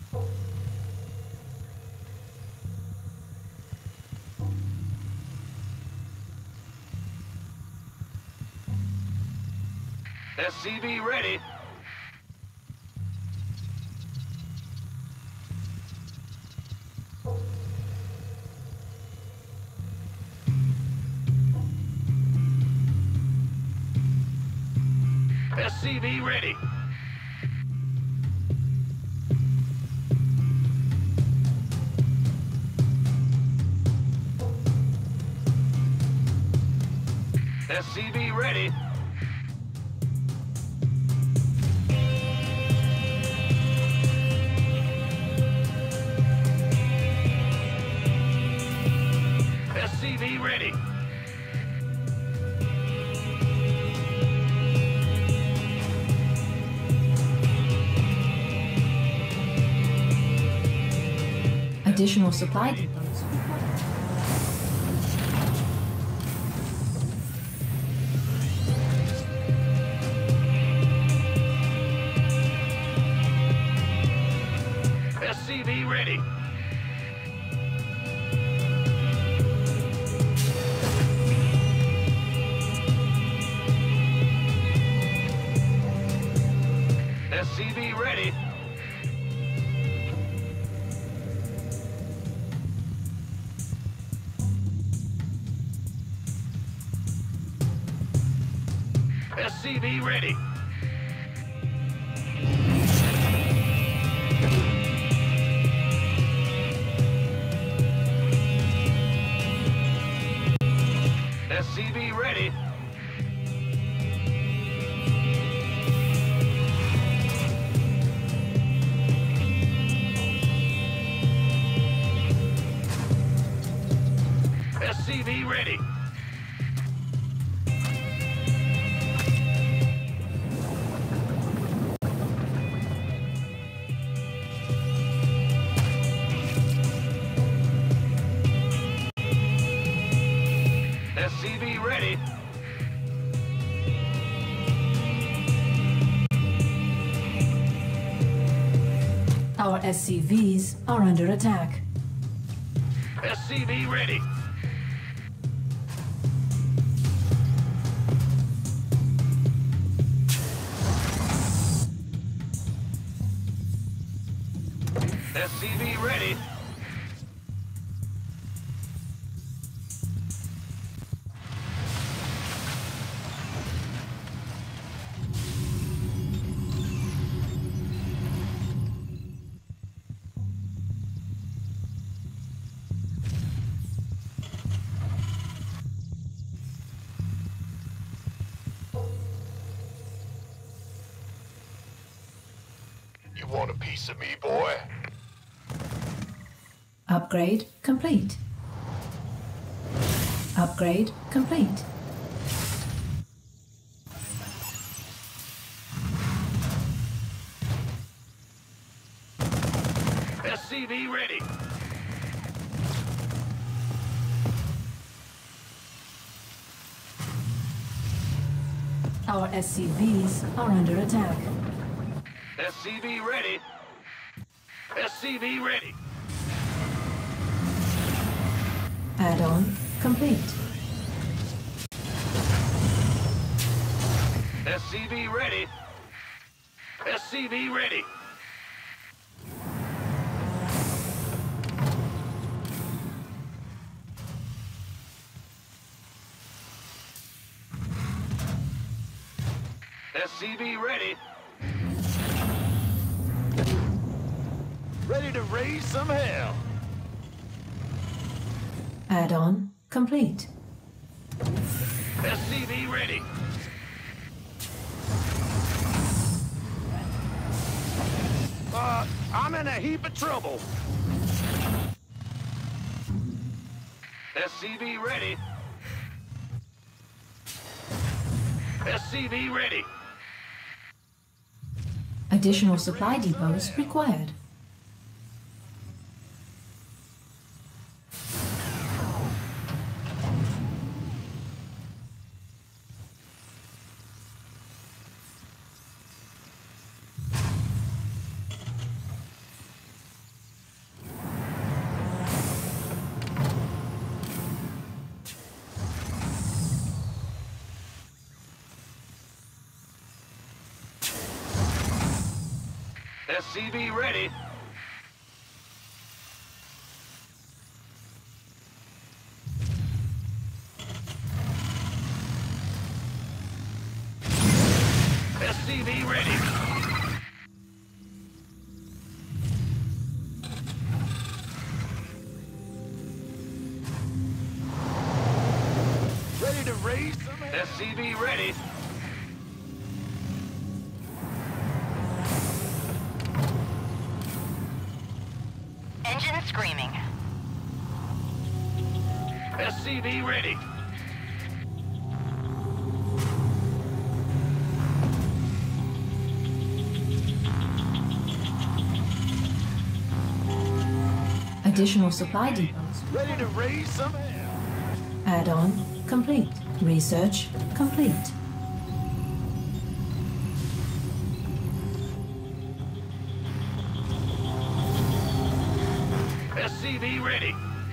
SCV ready. SCV ready. SCV ready. SCV ready. Additional supply depots required. SCV ready. SCV ready. SCV ready. SCV ready. SCV ready. SCV ready. Our SCVs are under attack. SCV ready. SCV ready. You want a piece of me, boy? Upgrade complete. Upgrade complete. SCV ready. Our SCVs are under attack. SCV ready. SCV ready. Add-on complete. SCV ready. SCV ready. SCV ready. Ready to raise some hell. Add-on complete. SCV ready. I'm in a heap of trouble. SCV ready. SCV ready. Additional supply depots required. SCV ready. SCV ready. Ready to raise some hell? SCV ready. Engine screaming. SCV ready. Additional supply depots. Ready to raise some hell? Add-on complete. Research complete. SCV ready.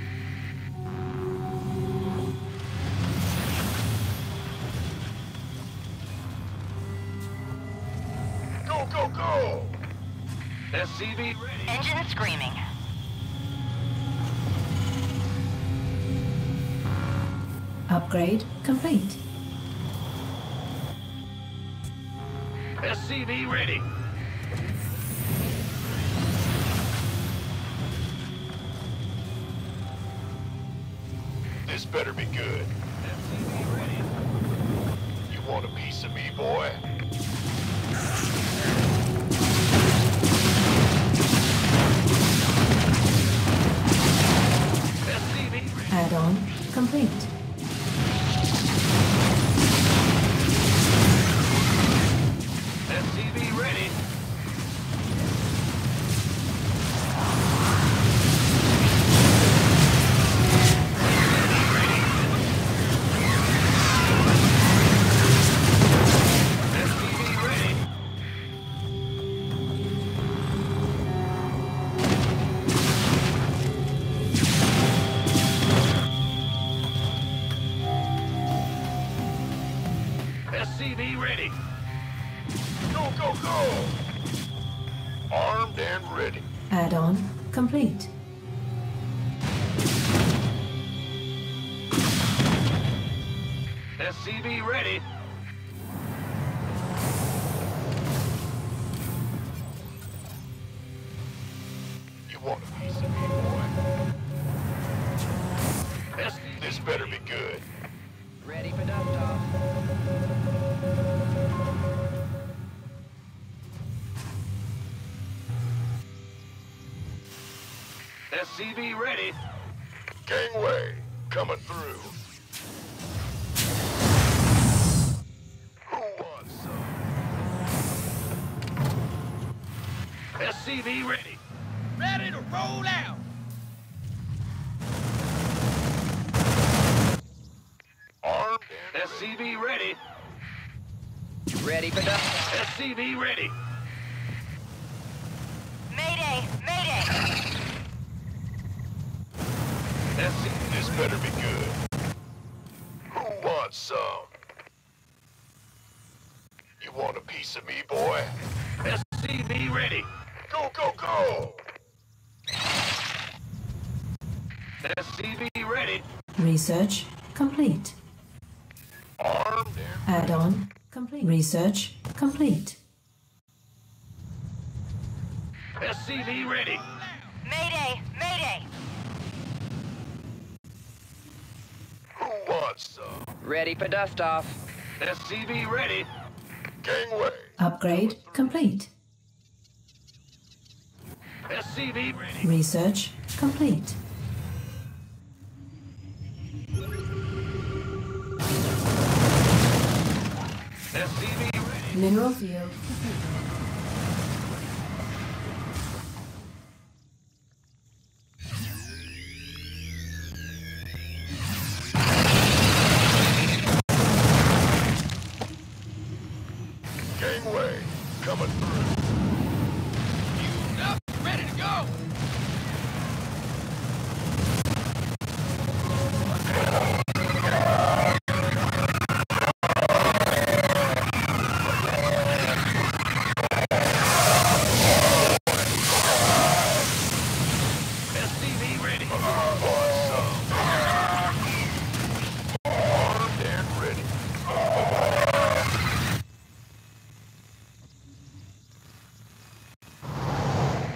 Go, go, go! SCV ready. Engine screaming. Upgrade complete. SCV ready. This better be good. SCV ready. You want a piece of me, boy? SCV ready. Add-on complete. SCV ready. SCV ready. SCV ready. Go, go, go! Armed and ready. Add-on complete. SCV ready. You want a piece of me, boy? SCV This better be good. Ready for dust-off. SCV ready. Gangway, coming through. Who wants some? SCV ready. Ready to roll out. Armed and ready. SCV ready. Ready for dust-off. SCV ready. Mayday! Mayday! SCV This better be good. Who wants some? You want a piece of me, boy? SCV ready. Go, go, go! SCV ready. Research complete. Armed and Add-on complete. Research complete. SCV ready. Mayday! Mayday! who wants some? Ready for dust-off. SCV ready. Gangway. Upgrade complete. SCV ready. Research complete. SCV ready. Mineral field. Gangway. Coming through. Up, ready to go.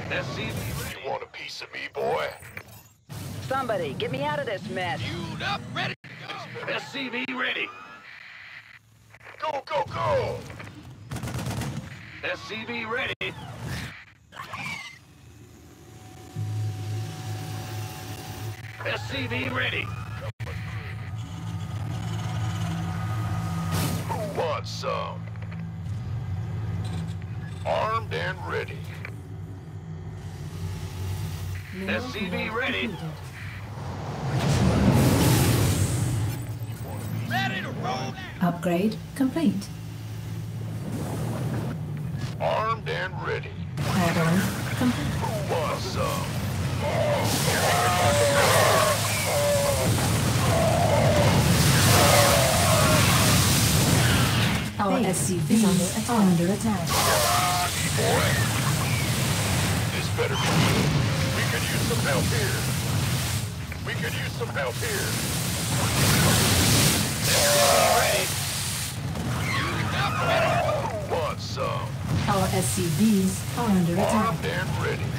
SCV You want a piece of me, boy? Somebody, get me out of this mess. Fueled up, ready to go. SCV ready. Go, go, go! SCV ready. SCV ready. Who wants some? Armed and ready. Mineral SCV command ready. completed. Ready to roll out. Upgrade complete. Armed and ready. Add-on complete. Who wants some? Our SCVs are under attack. This better be good. We could use some help here. We could use some help here. Who wants some? Our SCVs are under attack. Armed and ready.